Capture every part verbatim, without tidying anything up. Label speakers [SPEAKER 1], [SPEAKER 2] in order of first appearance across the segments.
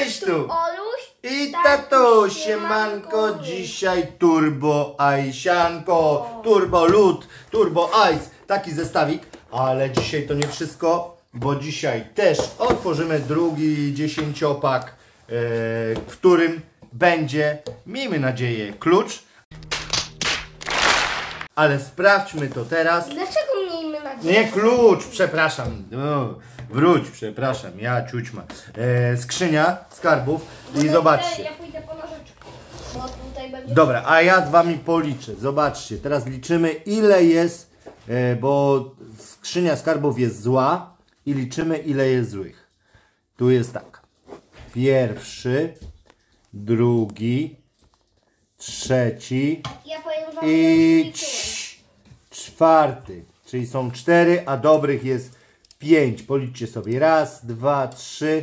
[SPEAKER 1] Cześć tu!
[SPEAKER 2] Oluś
[SPEAKER 1] I tatuś, siemanko, dzisiaj turbo ajsianko, turbo lód, turbo ice, taki zestawik, ale dzisiaj to nie wszystko, bo dzisiaj też otworzymy drugi dziesięciopak, w którym będzie, miejmy nadzieję, klucz, ale sprawdźmy to teraz.
[SPEAKER 2] Dlaczego miejmy nadzieję?
[SPEAKER 1] Nie klucz, przepraszam. No, wróć, przepraszam, ja ciućma. E, skrzynia skarbów i
[SPEAKER 2] Tutaj
[SPEAKER 1] zobaczcie.
[SPEAKER 2] Ja pójdę po nożyczkę, bo tutaj będzie...
[SPEAKER 1] Dobra, a ja z wami policzę. Zobaczcie, teraz liczymy ile jest, e, bo skrzynia skarbów jest zła i liczymy ile jest złych. Tu jest tak. Pierwszy, drugi, trzeci
[SPEAKER 2] Ja powiem wam,
[SPEAKER 1] i
[SPEAKER 2] że
[SPEAKER 1] cz- czwarty. Czyli są cztery, a dobrych jest pięć. Policzcie sobie. Raz, dwa, trzy,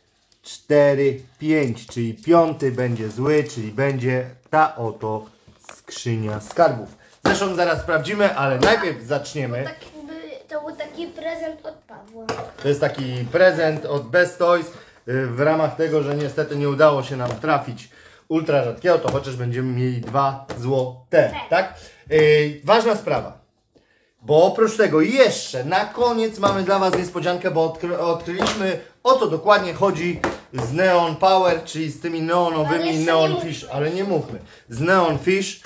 [SPEAKER 1] cztery, pięć. Czyli piąty będzie zły, czyli będzie ta oto skrzynia skarbów. Zresztą zaraz sprawdzimy, ale najpierw zaczniemy.
[SPEAKER 2] tak jakby to był taki prezent od Pawła.
[SPEAKER 1] To jest taki prezent od Best Toys. W ramach tego, że niestety nie udało się nam trafić ultra rzadkiego, to chociaż będziemy mieli dwa złote, tak? Yy, ważna sprawa, bo oprócz tego jeszcze na koniec mamy dla was niespodziankę, bo odkry odkryliśmy, o co dokładnie chodzi z Neon Power, czyli z tymi neonowymi Neon Fish, ale nie mówmy, z Neon Fish,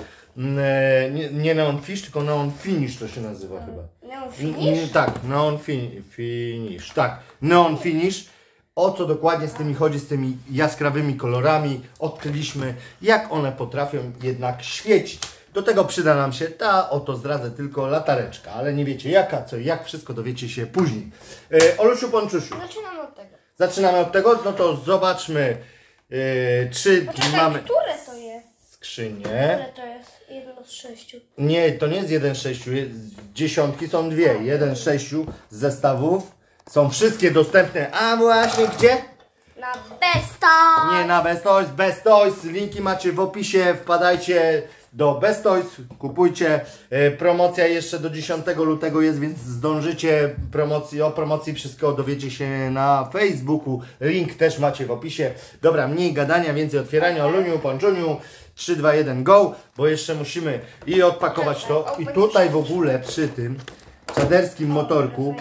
[SPEAKER 1] yy, nie, nie Neon Fish, tylko Neon Finish to się nazywa chyba.
[SPEAKER 2] Neon Finish?
[SPEAKER 1] N tak, Neon fin Finish, tak, Neon Finish. O co dokładnie z tymi chodzi, z tymi jaskrawymi kolorami, odkryliśmy, jak one potrafią jednak świecić. Do tego przyda nam się ta, oto zdradzę tylko latareczka, ale nie wiecie jaka, co i jak, wszystko dowiecie się później. E, Olusiu, Ponczusiu,
[SPEAKER 2] Zaczynamy od tego.
[SPEAKER 1] zaczynamy od tego, no to zobaczmy, e, czy
[SPEAKER 2] Poczekaj,
[SPEAKER 1] mamy
[SPEAKER 2] które to jest?
[SPEAKER 1] skrzynię.
[SPEAKER 2] Które to jest? Jedno z sześciu.
[SPEAKER 1] Nie, to nie jest jeden z sześciu, jest, dziesiątki są dwie, jeden z sześciu z zestawów. Są wszystkie dostępne, a właśnie gdzie?
[SPEAKER 2] Na Best Toys.
[SPEAKER 1] Nie na Best Toys, Best Toys, linki macie w opisie, wpadajcie do Best Toys, kupujcie, e, promocja jeszcze do dziesiątego lutego jest, więc zdążycie promocji, o promocji wszystko dowiecie się na Facebooku, link też macie w opisie. Dobra, mniej gadania, więcej otwierania, Oluniu, Ponczuniu, trzy, dwa, jeden, go, bo jeszcze musimy i odpakować to i tutaj w ogóle przy tym czaderskim motorku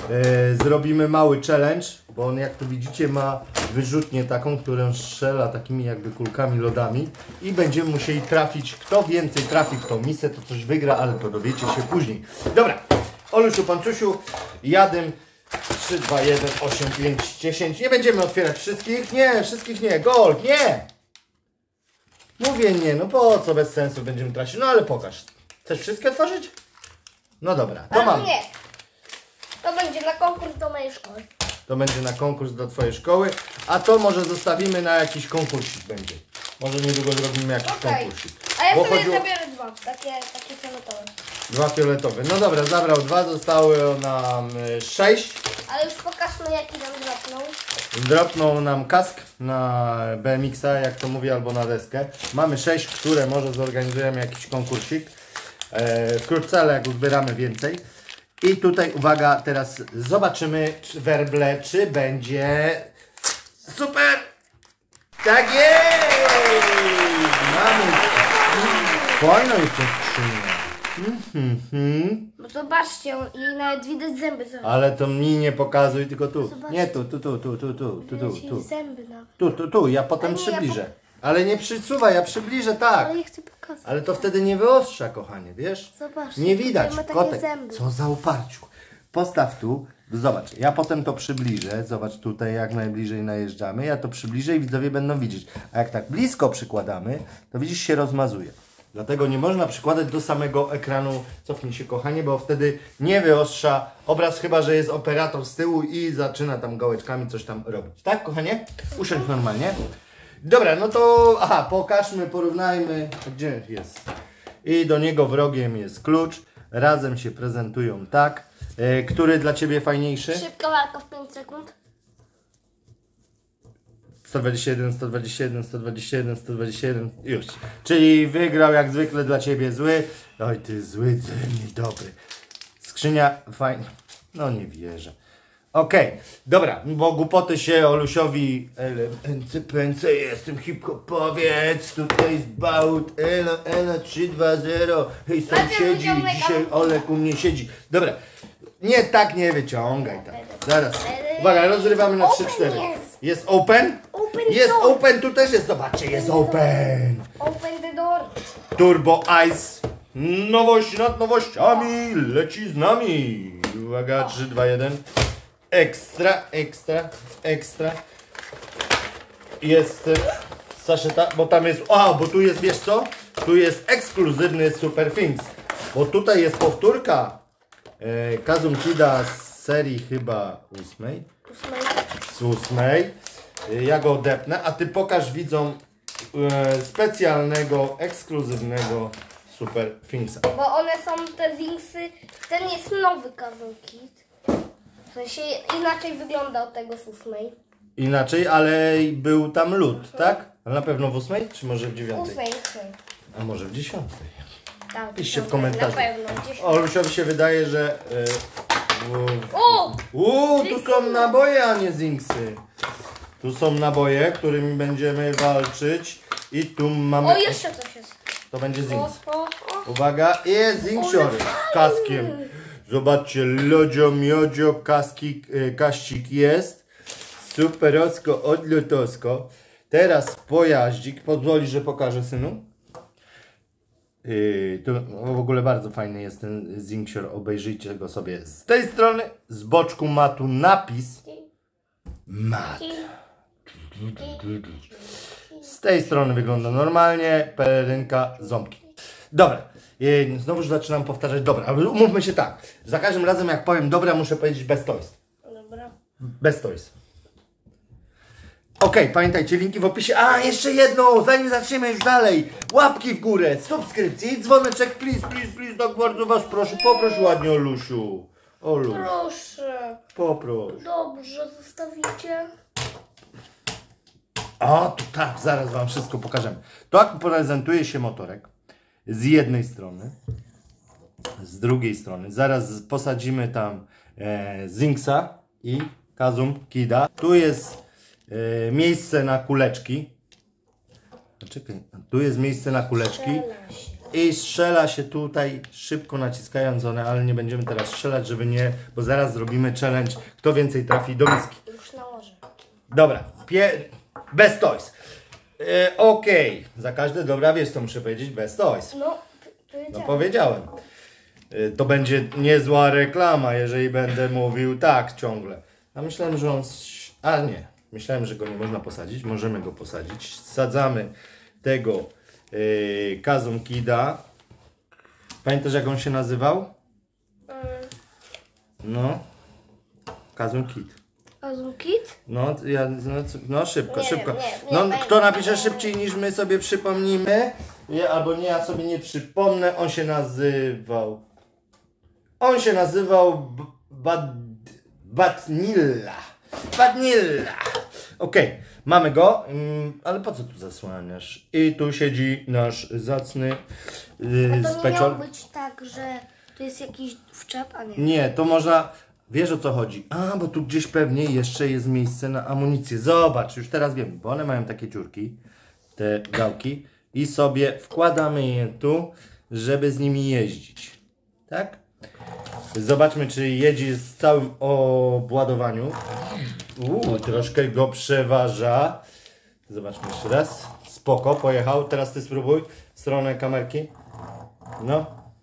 [SPEAKER 1] e, zrobimy mały challenge, bo on, jak tu widzicie, ma wyrzutnię taką, którą strzela takimi jakby kulkami lodami i będziemy musieli trafić, kto więcej trafi w tą misę, to coś wygra, ale to dowiecie się później. Dobra, Olusiu, Panczusiu, jadym, trzy, dwa, jeden, osiem, pięć, dziesięć, nie będziemy otwierać wszystkich, nie, wszystkich nie, gold, nie! Mówię nie, no po co, bez sensu będziemy tracić, no ale pokaż. Chcesz wszystkie otworzyć? No dobra, to
[SPEAKER 2] Ale
[SPEAKER 1] mam.
[SPEAKER 2] nie. To będzie na konkurs do mojej szkoły.
[SPEAKER 1] To będzie na konkurs do twojej szkoły, a to może zostawimy na jakiś konkursik będzie. Może niedługo zrobimy jakiś
[SPEAKER 2] Okej.
[SPEAKER 1] konkursik.
[SPEAKER 2] A ja
[SPEAKER 1] Bo
[SPEAKER 2] sobie
[SPEAKER 1] chodziło-
[SPEAKER 2] zabiorę dwa, takie, takie fioletowe.
[SPEAKER 1] Dwa fioletowe. No dobra, zabrał dwa, zostały nam y, sześć.
[SPEAKER 2] Ale już pokażmy, jaki nam dropnął.
[SPEAKER 1] Dropnął nam kask na B M X-a, jak to mówię, albo na deskę. Mamy sześć, które może zorganizujemy jakiś konkursik. E, wkrótce, ale jak uzbieramy więcej. I tutaj uwaga, teraz zobaczymy czy werble, czy będzie super! Tak jest! Mamy fajną jest ta skrzynia. Mhm.
[SPEAKER 2] Bo zobaczcie, jej nawet widać zęby. Zobacz.
[SPEAKER 1] Ale to mi nie pokazuj, tylko tu.
[SPEAKER 2] Zobacz.
[SPEAKER 1] Nie tu, tu, tu, tu, tu, tu, tu, tu,
[SPEAKER 2] Widać jej
[SPEAKER 1] tu.
[SPEAKER 2] zęby nawet.
[SPEAKER 1] Tu, tu, tu, ja potem
[SPEAKER 2] Ale nie, ja
[SPEAKER 1] przybliżę. Ale nie przysuwaj, ja przybliżę, tak.
[SPEAKER 2] Ale ja chcę pokazać.
[SPEAKER 1] Ale to wtedy nie wyostrza, kochanie, wiesz?
[SPEAKER 2] Zobacz,
[SPEAKER 1] Nie
[SPEAKER 2] tutaj
[SPEAKER 1] widać,
[SPEAKER 2] ma takie
[SPEAKER 1] kotek.
[SPEAKER 2] zęby.
[SPEAKER 1] Co za uparciu. Postaw tu, zobacz, ja potem to przybliżę. Zobacz tutaj, jak najbliżej najeżdżamy. Ja to przybliżę i widzowie będą widzieć. A jak tak blisko przykładamy, to widzisz, się rozmazuje. Dlatego nie można przykładać do samego ekranu. Cofnij się, kochanie, bo wtedy nie wyostrza obraz, chyba że jest operator z tyłu i zaczyna tam gałeczkami coś tam robić. Tak, kochanie? Usiądź normalnie. Dobra, no to aha, pokażmy, porównajmy. Gdzie jest? I do niego wrogiem jest klucz. Razem się prezentują tak. E, który dla Ciebie fajniejszy?
[SPEAKER 2] Szybka walka w pięć sekund.
[SPEAKER 1] sto dwadzieścia jeden, sto dwadzieścia jeden, sto dwadzieścia jeden, sto dwadzieścia jeden, już. Czyli wygrał jak zwykle dla Ciebie zły. Oj, ty zły, ty niedobry. Skrzynia fajna. No nie wierzę. Okej, okay. Dobra, bo głupoty się Olusiowi elementy pęce, jestem hip-hopowiec, tutaj jest bałut, elo, elo, trzy, dwa, zero, hej sąsiedzi, dzisiaj Olek u mnie siedzi. Dobra, nie tak nie wyciągaj tak, zaraz, uwaga, rozrywamy na trzy cztery. Jest open? Jest open, tu też jest, zobaczcie, jest open.
[SPEAKER 2] Open the door.
[SPEAKER 1] Turbo Ice, nowość nad nowościami, leci z nami. Uwaga, trzy, dwa, jeden. Ekstra, ekstra, ekstra. Jest saszeta, bo tam jest, a, bo tu jest, wiesz co? Tu jest ekskluzywny Super Things. Bo tutaj jest powtórka e, Kazum Kida z serii chyba ósmej. Z ósmej. E, ja go odepnę, a ty pokaż widzom e, specjalnego, ekskluzywnego Super Thingsa.
[SPEAKER 2] Bo one są te Zingsy, ten jest nowy Kazum Kid. W sensie inaczej wygląda od tego z ósmej.
[SPEAKER 1] Inaczej, ale był tam lód, tak? Ale na pewno w ósmej, czy może w dziewiątej?
[SPEAKER 2] ósmej, ósmej.
[SPEAKER 1] A może w dziesiątej?
[SPEAKER 2] Tak,
[SPEAKER 1] Piszcie w komentarzu.
[SPEAKER 2] Na pewno, dziesiątej.
[SPEAKER 1] Olusiowi się wydaje, że... Yy,
[SPEAKER 2] O!
[SPEAKER 1] Uuu, tu są naboje, a nie Zingsy. Tu są naboje, którymi będziemy walczyć. I tu mamy...
[SPEAKER 2] O, jeszcze coś jest.
[SPEAKER 1] To będzie Zings.
[SPEAKER 2] O, o, o.
[SPEAKER 1] Uwaga, jest Zingsior z kaskiem. Zobaczcie, lodzio, miodzio, kaski, e, kaścik jest. Superowsko, odlotowsko. Teraz pojaździk. Pozwolisz, że pokażę, synu? Yy, tu w ogóle bardzo fajny jest ten Zingsior. Obejrzyjcie go sobie z tej strony. Z boczku ma tu napis mat. Z tej strony wygląda normalnie. Pelerynka, ząbki. Dobra. I znowu zaczynam powtarzać dobra, ale umówmy się tak. Za każdym razem jak powiem dobra, muszę powiedzieć bez toys.
[SPEAKER 2] Dobra.
[SPEAKER 1] Bez toys. Okej, okay, pamiętajcie, linki w opisie. A, jeszcze jedno, zanim zaczniemy już dalej. Łapki w górę, subskrypcje i dzwoneczek, please, please, please, tak bardzo was proszę. Poproś ładnie, Olusiu. Olu.
[SPEAKER 2] Proszę.
[SPEAKER 1] Poproś.
[SPEAKER 2] Dobrze, zostawicie.
[SPEAKER 1] O, to tak, zaraz wam wszystko pokażemy. Tak prezentuje się motorek. Z jednej strony, z drugiej strony. Zaraz posadzimy tam e, Zingsa i Kazum Kida. Tu jest e, miejsce na kuleczki. Czekaj, tu jest miejsce na kuleczki. I strzela się tutaj szybko naciskając one, ale nie będziemy teraz strzelać, żeby nie, bo zaraz zrobimy challenge, kto więcej trafi do miski.
[SPEAKER 2] Już nałożę.
[SPEAKER 1] Dobra, pie... bez toys. E, Okej, okay. Za każde dobra, wiesz co muszę powiedzieć, bez toys.
[SPEAKER 2] No, powiedziałem.
[SPEAKER 1] No powiedziałem. E, to będzie niezła reklama, jeżeli będę mówił tak ciągle. A myślałem, że on... A nie, myślałem, że go nie można posadzić. Możemy go posadzić. Sadzamy tego e, Kazum Kida. Pamiętasz jak on się nazywał?
[SPEAKER 2] Mm.
[SPEAKER 1] No. Kazum Kid.
[SPEAKER 2] Kazum Kid?
[SPEAKER 1] No, ja, no, no szybko,
[SPEAKER 2] Nie
[SPEAKER 1] szybko.
[SPEAKER 2] wiem, nie, nie,
[SPEAKER 1] No,
[SPEAKER 2] nie,
[SPEAKER 1] kto
[SPEAKER 2] nie,
[SPEAKER 1] napisze
[SPEAKER 2] nie.
[SPEAKER 1] szybciej niż my sobie przypomnimy, ja, albo nie, ja sobie nie przypomnę, on się nazywał. On się nazywał B Bad Batnilla. Batnilla. Okej, okay, mamy go, um, ale po co tu zasłaniasz? I tu siedzi nasz zacny yy,
[SPEAKER 2] To nie
[SPEAKER 1] special.
[SPEAKER 2] miało być tak, że to jest jakiś wczep, a nie.
[SPEAKER 1] Nie, to można... Wiesz o co chodzi? A, bo tu gdzieś pewnie jeszcze jest miejsce na amunicję. Zobacz, już teraz wiem, bo one mają takie dziurki, te gałki i sobie wkładamy je tu, żeby z nimi jeździć. Tak? Zobaczmy, czy jedzie z całym obładowaniu. Uuu, troszkę go przeważa. Zobaczmy jeszcze raz. Spoko, pojechał. Teraz ty spróbuj w stronę kamerki. No.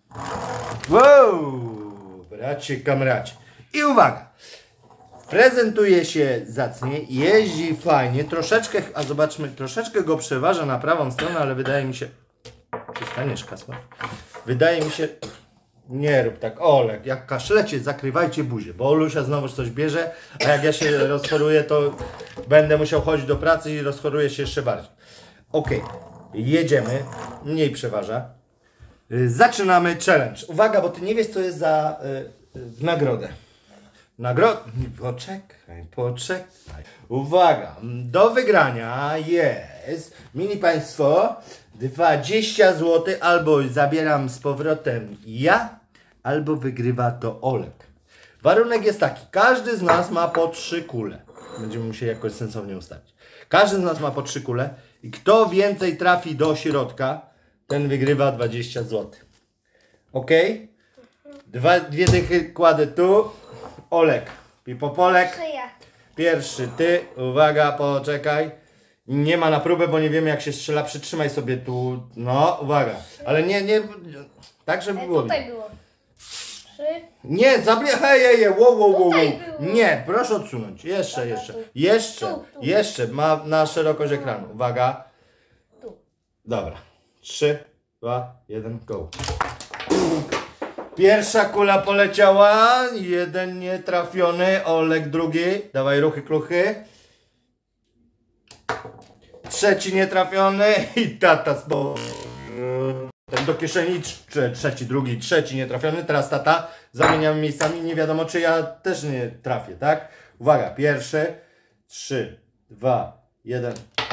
[SPEAKER 1] Wow! Bracie, kamracie. I uwaga, prezentuje się zacnie, jeździ fajnie, troszeczkę, a zobaczmy, troszeczkę go przeważa na prawą stronę, ale wydaje mi się, przestaniesz kasła, wydaje mi się, nie rób tak, Olek, jak kaszlecie, zakrywajcie buzię, bo Olusia znowu coś bierze, a jak ja się rozchoruję, to będę musiał chodzić do pracy i rozchoruję się jeszcze bardziej. Ok, jedziemy, mniej przeważa, zaczynamy challenge. Uwaga, bo ty nie wiesz, co jest za y, y, w nagrodę. Nagroda. Poczekaj, poczekaj. Uwaga, do wygrania jest, mili Państwo, dwadzieścia złotych, albo zabieram z powrotem ja, albo wygrywa to Olek. Warunek jest taki, każdy z nas ma po trzy kule. Będziemy musieli jakoś sensownie ustawić. Każdy z nas ma po trzy kule i kto więcej trafi do środka, ten wygrywa dwadzieścia złotych. Ok? Dwa, dwie dychy kładę tu. Olek, Pipopolek.
[SPEAKER 2] Jeszcze ja.
[SPEAKER 1] Pierwszy ty. Uwaga, poczekaj. Nie ma na próbę, bo nie wiemy jak się strzela. Przytrzymaj sobie tu. No, uwaga. Ale nie, nie. Tak, żeby
[SPEAKER 2] E,
[SPEAKER 1] było.
[SPEAKER 2] tutaj było. Trzy.
[SPEAKER 1] Nie, zabierz. Hej, hej, hej, wow, wow, wow, wow.
[SPEAKER 2] Tutaj było.
[SPEAKER 1] Nie, proszę odsunąć. Jeszcze,
[SPEAKER 2] Dobra,
[SPEAKER 1] jeszcze.
[SPEAKER 2] tu.
[SPEAKER 1] Jeszcze,
[SPEAKER 2] Tu, tu.
[SPEAKER 1] jeszcze. Ma na szerokość ekranu. Uwaga.
[SPEAKER 2] Tu.
[SPEAKER 1] Dobra. Trzy, dwa, jeden, go. Pierwsza kula poleciała. Jeden nietrafiony. Olek drugi. Dawaj ruchy, kluchy. Trzeci nietrafiony. I tata z bo... Ten do kieszeni. Trze trzeci, drugi, trzeci nietrafiony. Teraz tata. Zamieniamy miejscami. Nie wiadomo, czy ja też nie trafię, tak? Uwaga. Pierwszy. Trzy, dwa, jeden.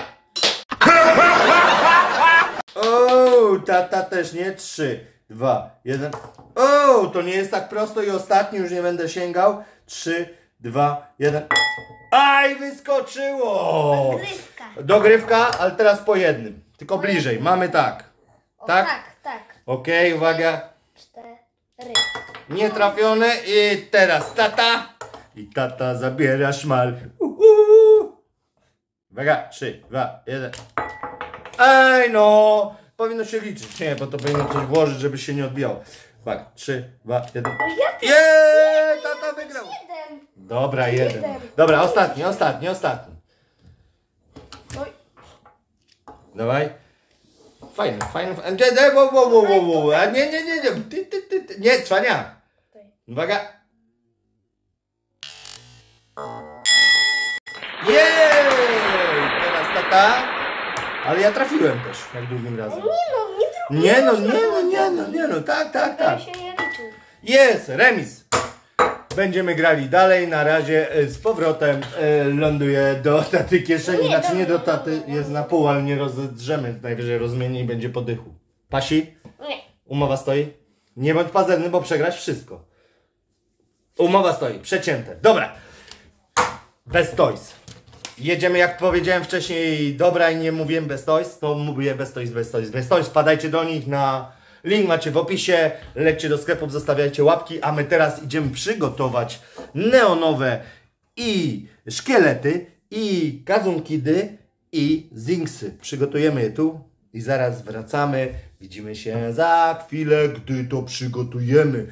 [SPEAKER 1] O, tata też nie. Trzy, dwa, jeden. O, to nie jest tak prosto i ostatni już nie będę sięgał. Trzy, dwa, jeden. Aj, wyskoczyło!
[SPEAKER 2] Dogrywka.
[SPEAKER 1] Dogrywka, ale teraz po jednym. Tylko bliżej. Mamy tak.
[SPEAKER 2] O,
[SPEAKER 1] Tak?
[SPEAKER 2] tak, tak.
[SPEAKER 1] Okej, uwaga.
[SPEAKER 2] Cztery.
[SPEAKER 1] Nietrafiony i teraz tata. I tata zabiera szmal. Uhu. Uwaga, trzy, dwa, jeden. Ej no! Powinno się liczyć. Nie, bo to powinno coś włożyć, żeby się nie odbijało. Uwaga, trzy, dwa, jeden.
[SPEAKER 2] Ja też.
[SPEAKER 1] Jeee! Tata wygrał!
[SPEAKER 2] Jeden.
[SPEAKER 1] Dobra, jeden.
[SPEAKER 2] Jeden.
[SPEAKER 1] Dobra, ostatni, ostatni, ostatni.
[SPEAKER 2] Oj.
[SPEAKER 1] Dawaj. Fajny, fajny, fajny. Nie, nie, wow, wow, wow, wow, wow. A nie, nie, nie, nie. Ty, ty, ty, ty. Nie, cwania. Uwaga. Jej! Teraz tata. Ale ja trafiłem też, jak drugim razem.
[SPEAKER 2] Nie no, nie drugi.
[SPEAKER 1] Nie no, nie no, nie no, nie no, tak, tak,
[SPEAKER 2] To
[SPEAKER 1] tak.
[SPEAKER 2] się nie liczył.
[SPEAKER 1] Jest, remis. Będziemy grali dalej, na razie e, z powrotem e, ląduje do taty kieszeni,
[SPEAKER 2] Nie,
[SPEAKER 1] znaczy nie do
[SPEAKER 2] dobra,
[SPEAKER 1] taty,
[SPEAKER 2] dobra,
[SPEAKER 1] jest na pół, ale nie rozedrzemy, najwyżej rozmieni i będzie po dychu. Pasi?
[SPEAKER 2] Nie.
[SPEAKER 1] Umowa stoi? Nie bądź pazerny, bo przegrasz wszystko. Umowa stoi, przecięte. Dobra. Bez toys. Jedziemy, jak powiedziałem wcześniej, dobra i nie mówiłem bez toys, to mówię bez toys, bez toys, bez toys. Wpadajcie do nich na link, macie w opisie, lećcie do sklepów, zostawiajcie łapki, a my teraz idziemy przygotować neonowe i szkielety, i kazunkidy, i zinksy. Przygotujemy je tu i zaraz wracamy. Widzimy się za chwilę, gdy to przygotujemy.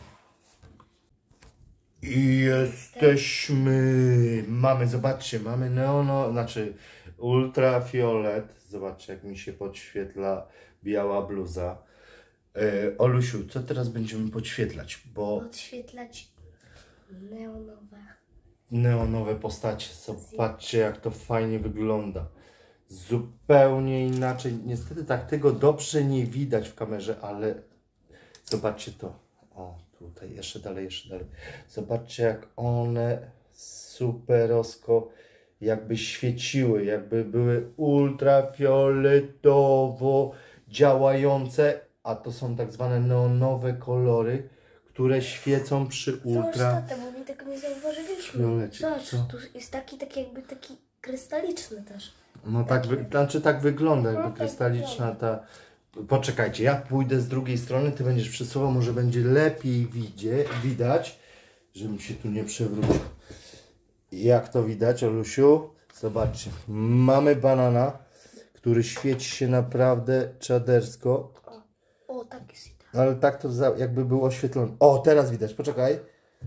[SPEAKER 1] I jesteśmy, mamy, zobaczcie, mamy neono, znaczy ultrafiolet, zobaczcie jak mi się podświetla biała bluza. E, Olusiu, co teraz będziemy podświetlać, bo
[SPEAKER 2] Odświetlać neonowe.
[SPEAKER 1] neonowe postacie, zobaczcie jak to fajnie wygląda. Zupełnie inaczej, niestety tak tego dobrze nie widać w kamerze, ale zobaczcie to. O, tutaj, jeszcze dalej, jeszcze dalej. Zobaczcie, jak one superosko jakby świeciły, jakby były ultrafioletowo działające, a to są tak zwane neonowe kolory, które świecą przy ultra...
[SPEAKER 2] Zobacz tatę, bo my tego nie zauważyliśmy.
[SPEAKER 1] fiolecie.
[SPEAKER 2] Zobacz,
[SPEAKER 1] Co?
[SPEAKER 2] tu jest taki, taki jakby taki krystaliczny też.
[SPEAKER 1] No tak, wy... znaczy tak wygląda,
[SPEAKER 2] No,
[SPEAKER 1] jakby
[SPEAKER 2] tak
[SPEAKER 1] krystaliczna ta... Poczekajcie, ja pójdę z drugiej strony, ty będziesz przesuwał, może będzie lepiej widzie, widać, żebym się tu nie przewrócił. Jak to widać, Olusiu? Zobaczcie, mamy banana, który świeci się naprawdę czadersko,
[SPEAKER 2] O, o tak jest.
[SPEAKER 1] ale tak to za, jakby był oświetlony. O, teraz widać, poczekaj.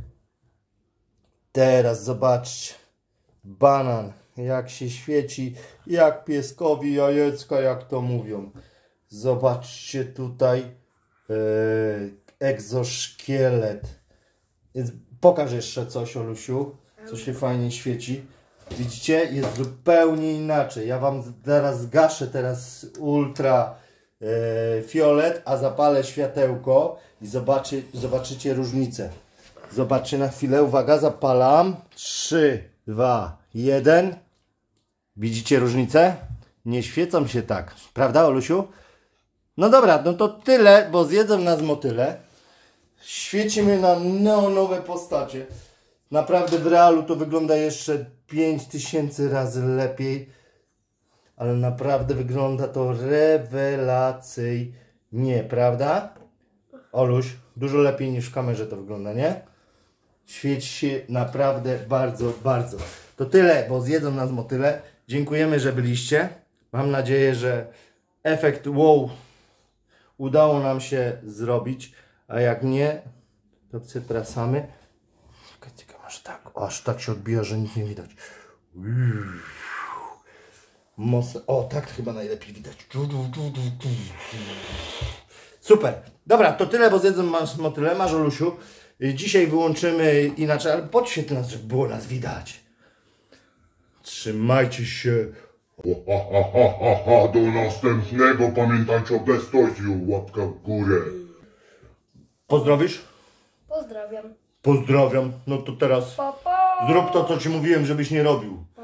[SPEAKER 1] Teraz zobaczcie, banan, jak się świeci, jak pieskowi jajecka, jak to mówią. Zobaczcie tutaj e, egzoszkielet. Jest, pokaż jeszcze coś, Olusiu, co się fajnie świeci. Widzicie? Jest zupełnie inaczej. Ja wam zaraz zgaszę teraz ultra e, fiolet, a zapalę światełko i zobaczy, zobaczycie różnicę. Zobaczcie na chwilę. Uwaga, zapalam. trzy, dwa, jeden. Widzicie różnicę? Nie świecą się tak. Prawda, Olusiu? No dobra, no to tyle, bo zjedzą nas motyle. Świecimy na neonowe postacie. Naprawdę w realu to wygląda jeszcze pięć tysięcy razy lepiej. Ale naprawdę wygląda to rewelacyjnie, prawda? Oluś, dużo lepiej niż w kamerze to wygląda, nie? Świeci się naprawdę bardzo, bardzo. To tyle, bo zjedzą nas motyle. Dziękujemy, że byliście. Mam nadzieję, że efekt wow udało nam się zrobić. A jak nie, to przepraszamy. Czekaj, masz tak. Aż tak się odbija, że nic nie widać. Mocno. O, tak chyba najlepiej widać. Super. Dobra, to tyle, bo zjedzą masz motyle. Masz, Olusiu. Dzisiaj wyłączymy inaczej, ale podświetl nas, żeby było nas widać. Trzymajcie się.
[SPEAKER 3] Ha, ha, ha, ha, ha, do następnego. Pamiętajcie o Bestoysiu. Łapka w górę.
[SPEAKER 1] Pozdrowisz?
[SPEAKER 2] Pozdrawiam.
[SPEAKER 1] Pozdrawiam. No to teraz
[SPEAKER 2] Pa, pa.
[SPEAKER 1] zrób to, co ci mówiłem, żebyś nie robił.